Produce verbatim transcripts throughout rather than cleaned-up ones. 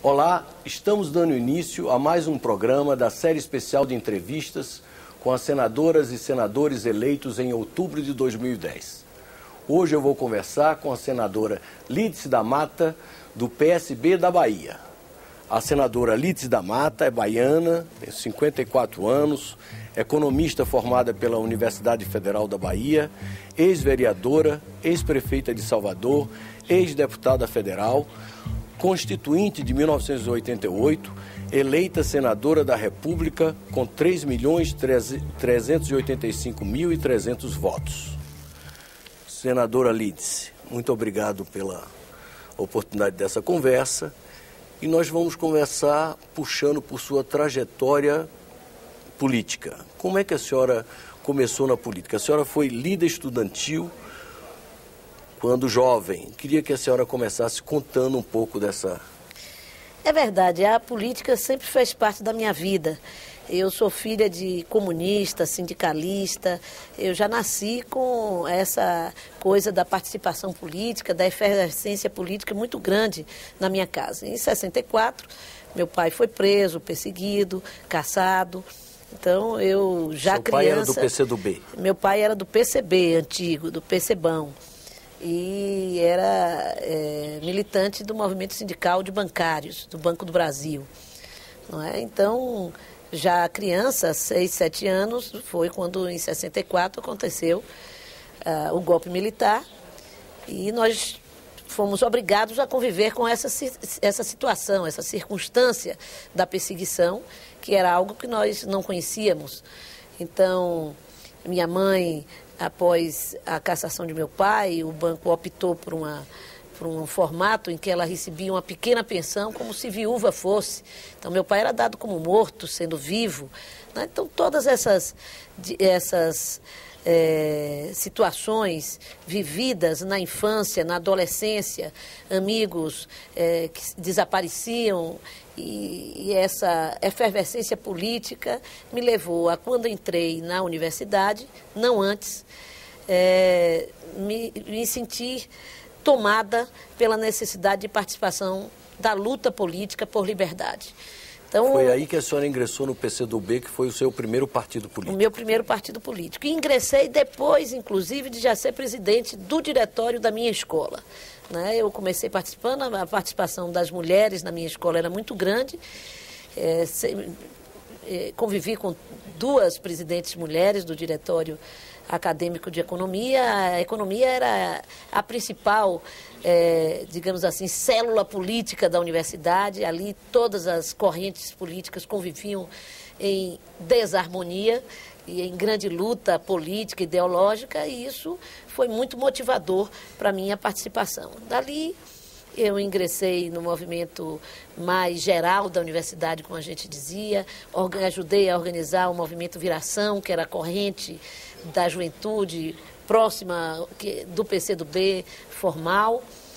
Olá, estamos dando início a mais um programa da série especial de entrevistas com as senadoras e senadores eleitos em outubro de dois mil e dez. Hoje eu vou conversar com a senadora Lídice da Mata, do P S B da Bahia. A senadora Lídice da Mata é baiana, tem cinquenta e quatro anos, economista formada pela Universidade Federal da Bahia, ex-vereadora, ex-prefeita de Salvador, ex-deputada federal, constituinte de mil novecentos e oitenta e oito, eleita senadora da República com três milhões trezentos e oitenta e cinco mil e trezentos votos. Senadora Lídice, muito obrigado pela oportunidade dessa conversa. E nós vamos conversar puxando por sua trajetória política. Como é que a senhora começou na política? A senhora foi líder estudantil quando jovem. Queria que a senhora começasse contando um pouco dessa... É verdade, a política sempre fez parte da minha vida. Eu sou filha de comunista, sindicalista, eu já nasci com essa coisa da participação política, da efervescência política muito grande na minha casa. Em sessenta e quatro, meu pai foi preso, perseguido, caçado. Então, eu já Seu criança... pai era do P C do B? Meu pai era do P C B antigo, do PCBão. E era é, militante do movimento sindical de bancários, do Banco do Brasil. Não é? Então, já criança, seis, sete anos, foi quando em sessenta e quatro aconteceu uh, o golpe militar e nós fomos obrigados a conviver com essa, essa situação, essa circunstância da perseguição, que era algo que nós não conhecíamos. Então, minha mãe, após a cassação de meu pai, o banco optou por, uma, por um formato em que ela recebia uma pequena pensão, como se viúva fosse. Então, meu pai era dado como morto, sendo vivo. Né? Então, todas essas, essas é, situações vividas na infância, na adolescência, amigos é, que desapareciam, e, e essa efervescência política me levou a, quando entrei na universidade, não antes, é, me, me sentir tomada pela necessidade de participação da luta política por liberdade. Então, foi aí que a senhora ingressou no P C do B, que foi o seu primeiro partido político? O meu primeiro partido político. E ingressei depois, inclusive, de já ser presidente do diretório da minha escola. Né? Eu comecei participando, a participação das mulheres na minha escola era muito grande. É, se, é, convivi com duas presidentes mulheres do diretório acadêmico de economia. A economia era a principal, é, digamos assim, célula política da universidade. Ali todas as correntes políticas conviviam em desarmonia e em grande luta política, ideológica, e isso foi muito motivador para a minha participação. Dali eu ingressei no movimento mais geral da universidade, como a gente dizia, ajudei a organizar o movimento Viração, que era a corrente da juventude próxima do P C do B formal.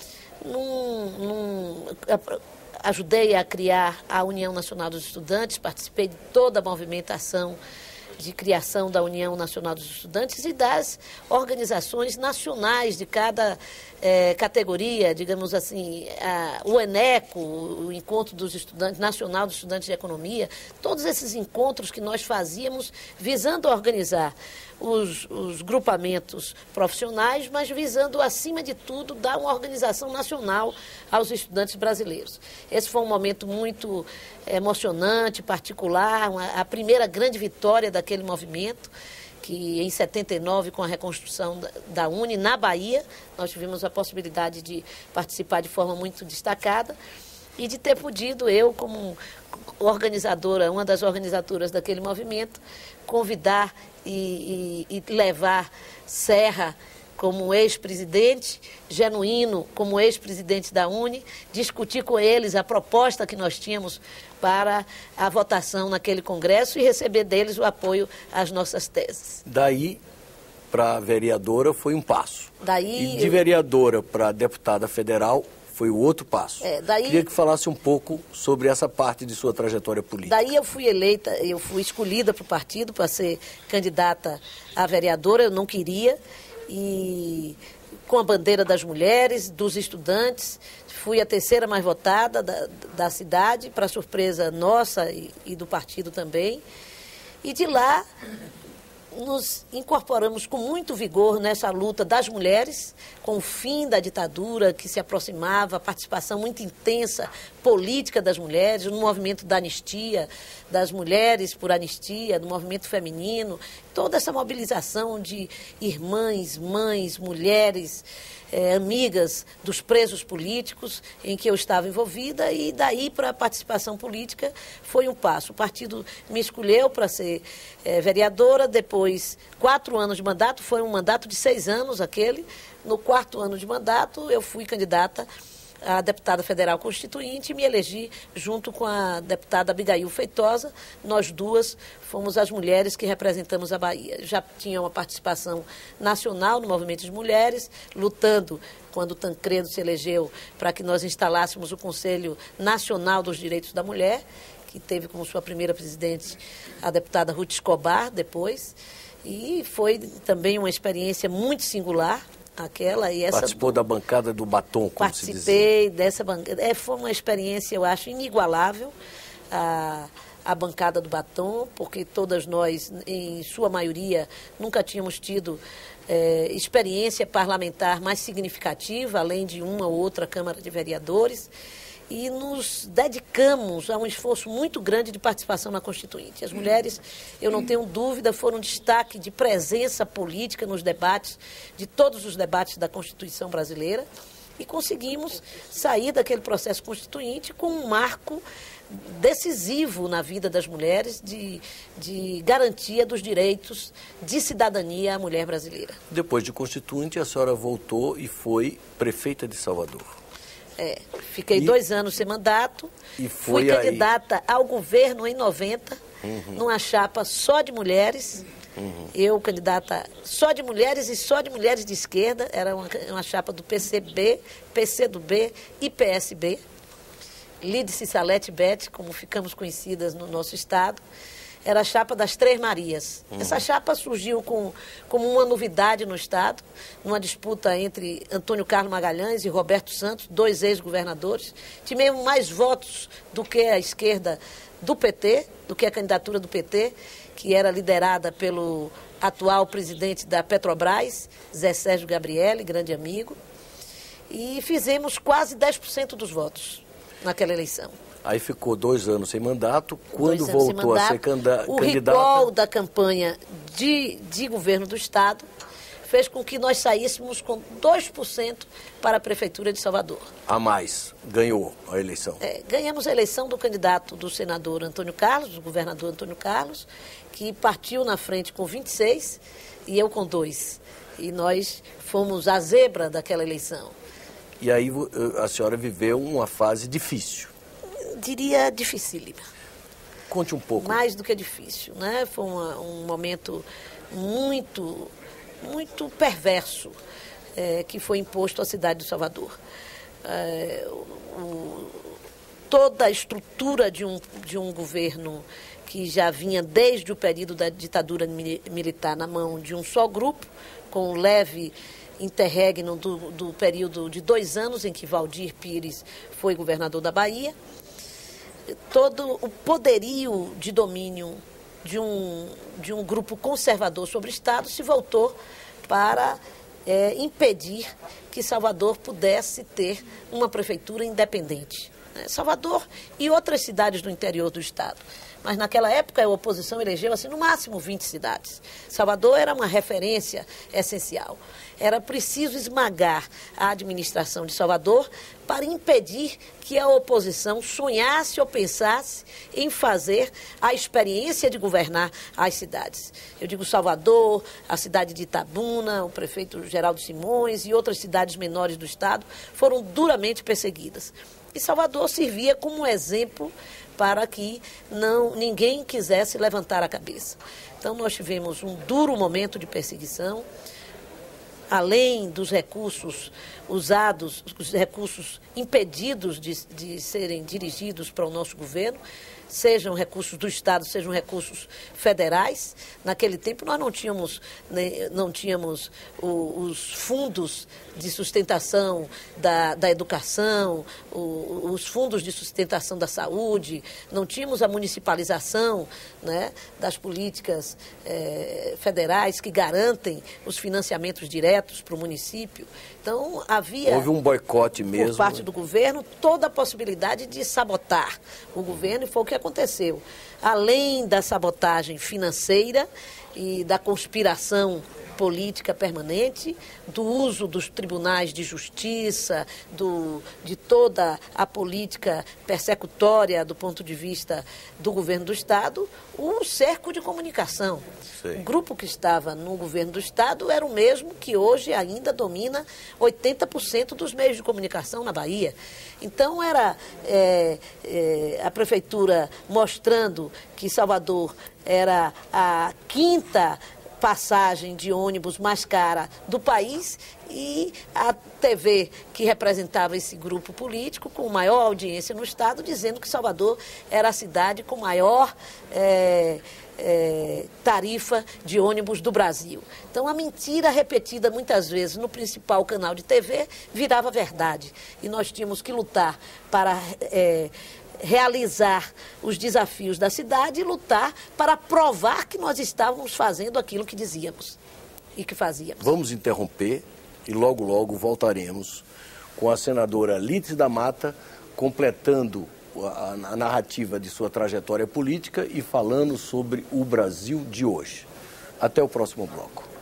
Num, num, ajudei a criar a União Nacional dos Estudantes, participei de toda a movimentação de criação da União Nacional dos Estudantes e das organizações nacionais de cada eh, categoria, digamos assim, a, o ENECO, o Encontro dos Estudantes, Nacional dos Estudantes de Economia, todos esses encontros que nós fazíamos visando organizar os, os grupamentos profissionais, mas visando, acima de tudo, dar uma organização nacional aos estudantes brasileiros. Esse foi um momento muito emocionante, particular, uma, a primeira grande vitória daquele movimento, que em setenta e nove, com a reconstrução da, da Uni, na Bahia, nós tivemos a possibilidade de participar de forma muito destacada e de ter podido, eu como organizadora, uma das organizadoras daquele movimento, convidar e, e, e levar Serra como ex-presidente, Genuíno como ex-presidente da Uni, discutir com eles a proposta que nós tínhamos para a votação naquele congresso e receber deles o apoio às nossas teses. Daí para vereadora foi um passo. Daí, e de vereadora para deputada federal foi o outro passo. É, daí, Queria que falasse um pouco sobre essa parte de sua trajetória política. Daí eu fui eleita, eu fui escolhida para o partido para ser candidata a vereadora, eu não queria. E com a bandeira das mulheres, dos estudantes. Fui a terceira mais votada da, da cidade, para surpresa nossa e, e do partido também. E de lá nos incorporamos com muito vigor nessa luta das mulheres, com o fim da ditadura que se aproximava, a participação muito intensa política das mulheres, no movimento da anistia, das mulheres por anistia, no movimento feminino, toda essa mobilização de irmãs, mães, mulheres, eh, amigas dos presos políticos em que eu estava envolvida, e daí para a participação política foi um passo. O partido me escolheu para ser eh, vereadora, depois quatro anos de mandato, foi um mandato de seis anos aquele. No quarto ano de mandato eu fui candidata a deputada federal constituinte e me elegi junto com a deputada Abigail Feitosa. Nós duas fomos as mulheres que representamos a Bahia. Já tinha uma participação nacional no movimento de mulheres, lutando quando Tancredo se elegeu para que nós instalássemos o Conselho Nacional dos Direitos da Mulher, que teve como sua primeira presidente a deputada Ruth Escobar depois. E foi também uma experiência muito singular. Aquela, e essa, Participou da bancada do batom, como se dizia. Participei dessa bancada. É, foi uma experiência, eu acho, inigualável, a, a bancada do batom, porque todas nós, em sua maioria, nunca tínhamos tido é, experiência parlamentar mais significativa, além de uma ou outra Câmara de Vereadores. E nos dedicamos a um esforço muito grande de participação na Constituinte. As mulheres, eu não tenho dúvida, foram um destaque de presença política nos debates, de todos os debates da Constituição brasileira, e conseguimos sair daquele processo constituinte com um marco decisivo na vida das mulheres de, de garantia dos direitos de cidadania à mulher brasileira. Depois de Constituinte, a senhora voltou e foi prefeita de Salvador. É, fiquei e, dois anos sem mandato, e foi fui aí... candidata ao governo em noventa, uhum. numa chapa só de mulheres, uhum. eu candidata só de mulheres e só de mulheres de esquerda, era uma, uma chapa do P C B, P C do B e P S B, Lídice Salete Bete, como ficamos conhecidas no nosso estado. Era a chapa das Três Marias. Uhum. Essa chapa surgiu com, como uma novidade no Estado, numa disputa entre Antônio Carlos Magalhães e Roberto Santos, dois ex-governadores. Tivemos mais votos do que a esquerda do P T, do que a candidatura do P T, que era liderada pelo atual presidente da Petrobras, Zé Sérgio Gabrielli, grande amigo. E fizemos quase dez por cento dos votos naquela eleição. Aí ficou dois anos sem mandato. Quando voltou mandato, a ser canda o candidata... O recall da campanha de, de governo do Estado fez com que nós saíssemos com dois por cento para a Prefeitura de Salvador. A mais, ganhou a eleição. É, ganhamos a eleição do candidato do senador Antônio Carlos, do governador Antônio Carlos, que partiu na frente com vinte e seis e eu com dois. E nós fomos a zebra daquela eleição. E aí a senhora viveu uma fase difícil. Diria dificílima. Conte um pouco. Mais do que difícil, né? Foi uma, um momento muito, muito perverso é, que foi imposto à cidade de Salvador. É, o, toda a estrutura de um, de um governo que já vinha desde o período da ditadura militar na mão de um só grupo, com um leve interregno do, do período de dois anos em que Valdir Pires foi governador da Bahia. Todo o poderio de domínio de um, de um grupo conservador sobre o Estado se voltou para é, impedir que Salvador pudesse ter uma prefeitura independente. Salvador e outras cidades do interior do Estado. Mas naquela época a oposição elegeu assim, no máximo vinte cidades. Salvador era uma referência essencial. Era preciso esmagar a administração de Salvador para impedir que a oposição sonhasse ou pensasse em fazer a experiência de governar as cidades. Eu digo Salvador, a cidade de Itabuna, o prefeito Geraldo Simões e outras cidades menores do Estado foram duramente perseguidas. E Salvador servia como um exemplo para que não, ninguém quisesse levantar a cabeça. Então, nós tivemos um duro momento de perseguição, além dos recursos usados, os recursos impedidos de, de serem dirigidos para o nosso governo, sejam recursos do Estado, sejam recursos federais. Naquele tempo nós não tínhamos, né, não tínhamos o, os fundos de sustentação da, da educação, o, os fundos de sustentação da saúde, não tínhamos a municipalização, né, das políticas eh, federais que garantem os financiamentos diretos para o município. Então, havia... Houve um boicote mesmo, por parte né? do governo, toda a possibilidade de sabotar o governo, e foi o que aconteceu. Além da sabotagem financeira e da conspiração política permanente, do uso dos tribunais de justiça, do, de toda a política persecutória do ponto de vista do governo do Estado, o cerco de comunicação. Sim. O grupo que estava no governo do Estado era o mesmo que hoje ainda domina oitenta por cento dos meios de comunicação na Bahia. Então, era é, é, a prefeitura mostrando que Salvador era a quinta passagem de ônibus mais cara do país, e a T V que representava esse grupo político com maior audiência no estado, dizendo que Salvador era a cidade com maior é, é, tarifa de ônibus do Brasil. Então, a mentira repetida muitas vezes no principal canal de T V virava verdade, e nós tínhamos que lutar para é, realizar os desafios da cidade e lutar para provar que nós estávamos fazendo aquilo que dizíamos e que fazíamos. Vamos interromper e logo, logo voltaremos com a senadora Lídice da Mata, completando a, a narrativa de sua trajetória política e falando sobre o Brasil de hoje. Até o próximo bloco.